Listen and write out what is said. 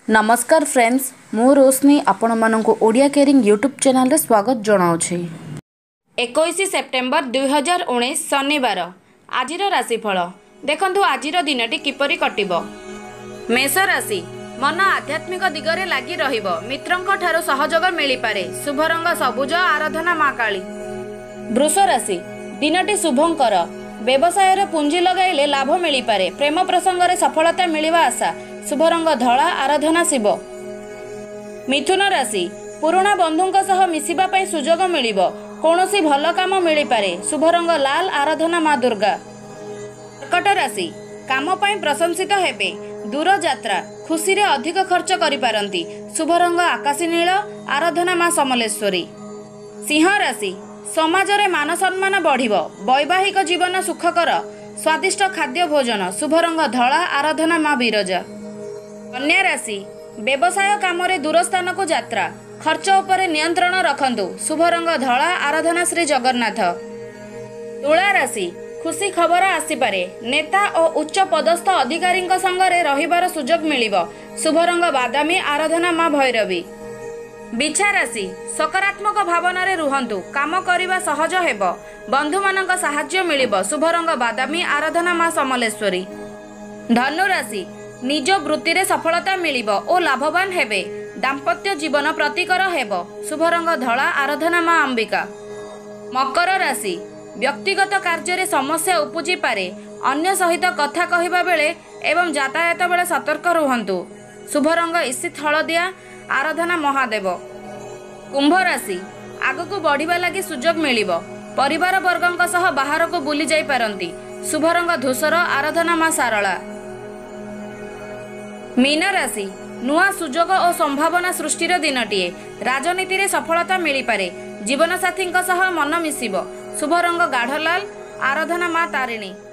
नमस्कार फ्रेंड्स, मु रोशनी आपण मानक ओडिया केयरिंग यूट्यूब चैनल रे स्वागत जनाऊँ। 21 सेप्टेम्बर 2019 शनिवार आजिर राशिफल देखंतु। आजिर दिनटी किपरि कटिबो। मेष राशि मन आध्यात्मिक दिगरे लागि रहिबो। मित्रंक ठारो सहयोग मिली पारे। शुभ रंग सबुज, आराधना मां काली। वृष राशि दिनटी शुभंकर। व्यवसाय रे पुंजी लगाइले लाभ मिली पारे। प्रेम प्रसंग रे सफलता मिलिबा आशा। शुभ रंग धला, आराधना शिव। मिथुन राशि पुराणा बंधुंक सह मिसिबा पई सुजोग मिलिबो। कोनोसी भल काम मिली पारे। शुभ रंग लाल, आराधना मां दुर्गा। कर्कट राशि काम पई प्रशंसित हेबे। दूर यात्रा खुशी रे अधिक खर्च करि पारंती। शुभ रंग आकाशी नील, आराधना मां समलेश्वरी। सिंह राशि समाज रे मान सम्मान बढ़िबो। वैवाहिक जीवन सुखकर। स्वादिष्ट खाद्य भोजन। शुभ रंग धला, आराधना मां विरजा। कन्या राशि व्यवसाय काम रे दूर स्थान को यात्रा। खर्च उपरे नियंत्रण रखंतु। शुभ रंग धला, आराधना श्री जगन्नाथ। तुला राशि खुशी खबर आसीपारे। नेता और उच्च पदस्थ अधिकारी संगरे रहिबार सुजोग मिलिबो। शुभ रंग बादामी, आराधना मां भैरवी। बिछा राशि सकारात्मक भावना रे रुहंतु। काम करिबा सहज हेबो। बंधु मानक सहाय्य मिलिबो। शुभ रंग बादामी, आराधना मां समलेश्वरी। धनु राशि निज वृत्ति रे सफलता मिलिबो और लाभवान हेबे। दाम्पत्य जीवन प्रतिकर हेबो। शुभ रंग धला, आराधना मां अंबिका। मकर राशि व्यक्तिगत कार्य रे समस्या उपजी पारे। अन्य सहित कथा कहिबा बेले एवं यातायात बेले सतर्क रुहंतु। शुभ रंग ईसित हलदिया, आराधना महादेव। कुंभ राशि आगको बढ़िबा लागि सुजोग मिलिबो। परिवार वर्गंक सह बाहर को बुली जाई पारंती। शुभ रंग धूसर, आराधना मां सारला। मीन राशि नुआ सुजोग और संभावना सृष्टिर दिनटीए। राजनीति रे सफलता मिली पारे। जीवन साथी सह मन मिसिबो। शुभ रंग गाढ़ लाल, आराधना मां तारिणी।